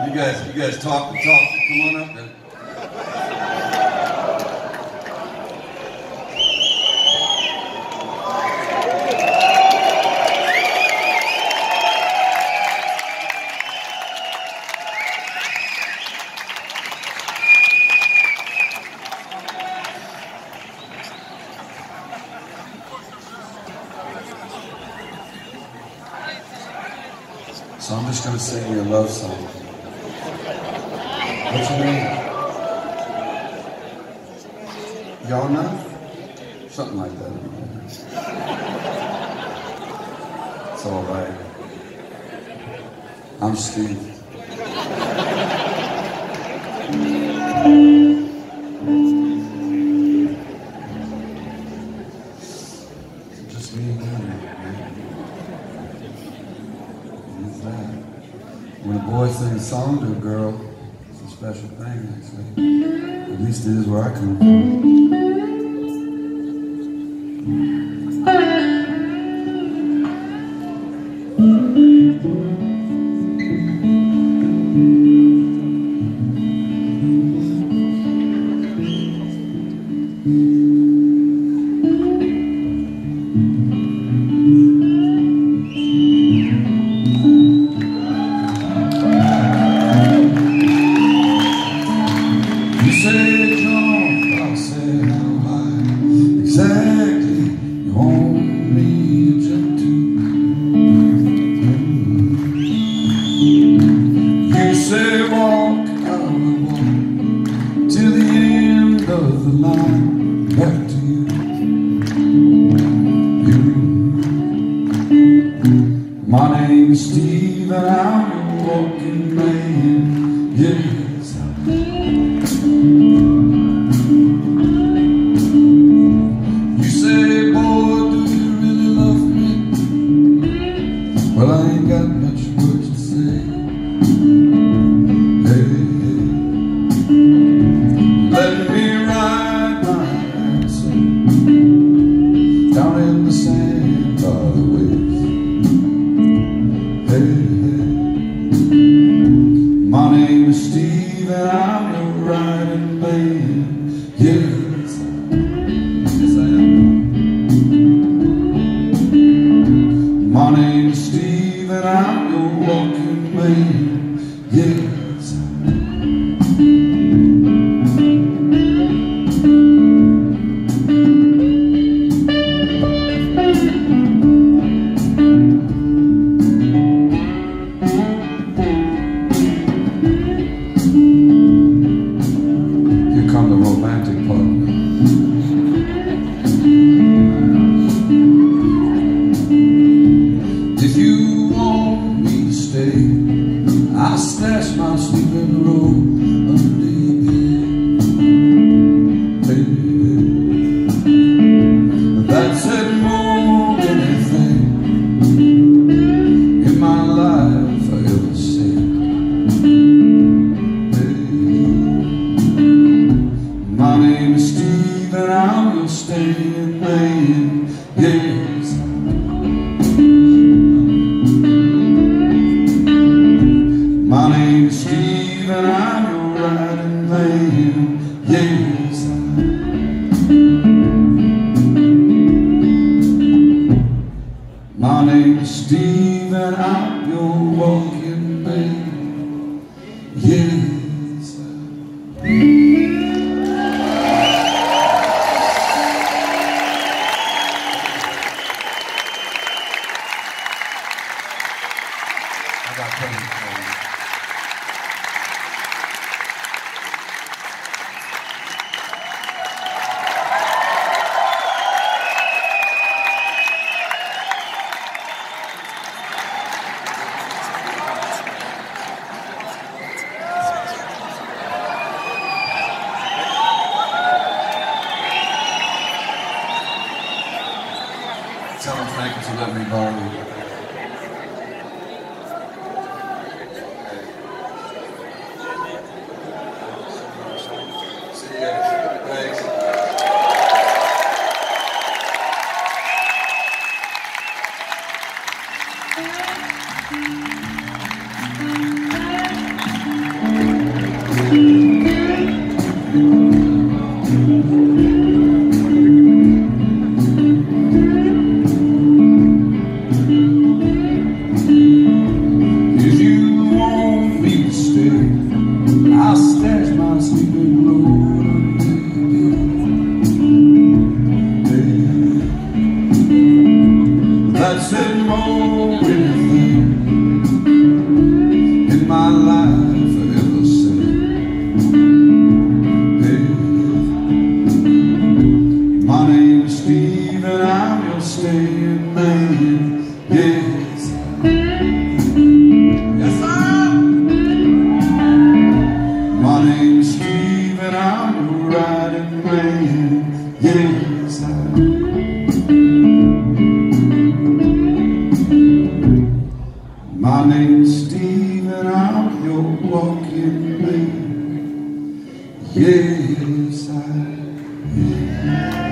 You guys talk. Come on up then. So I'm just going to sing you a love song. What's your name? Yana? Something like that. It's all right. I'm Steve. Just me and you, man. When a boy sings a song to a girl, it's a special thing, actually. At least it is where I come from. You say jump, I'll say how high. Exactly, you want me to jump to. You say walk, I will walk till the end of the line. Back to you. My name is Steve and I'm a walking man. Yes, you say, boy, do you really love me? Well, I ain't got much words to say. Hey, let me write my answer down in the sand by the waves. My name is Steve and I'm your riding man. Yes, yes I am. My name is Steve and I'm your walking man. Yes, come the romantic part. If you want me to stay, I'll stash my sleeping robe under your bed. Hey, that's it more than anything in my life I ever said. My name is Steve and I'm your staying man. Yes, my name is Steve and I'm your riding man. Yes, my name is Steve and I'm your walking man. Yes. I got plenty for you. Tell them thank you for letting me borrow you. Thanks. Yes, I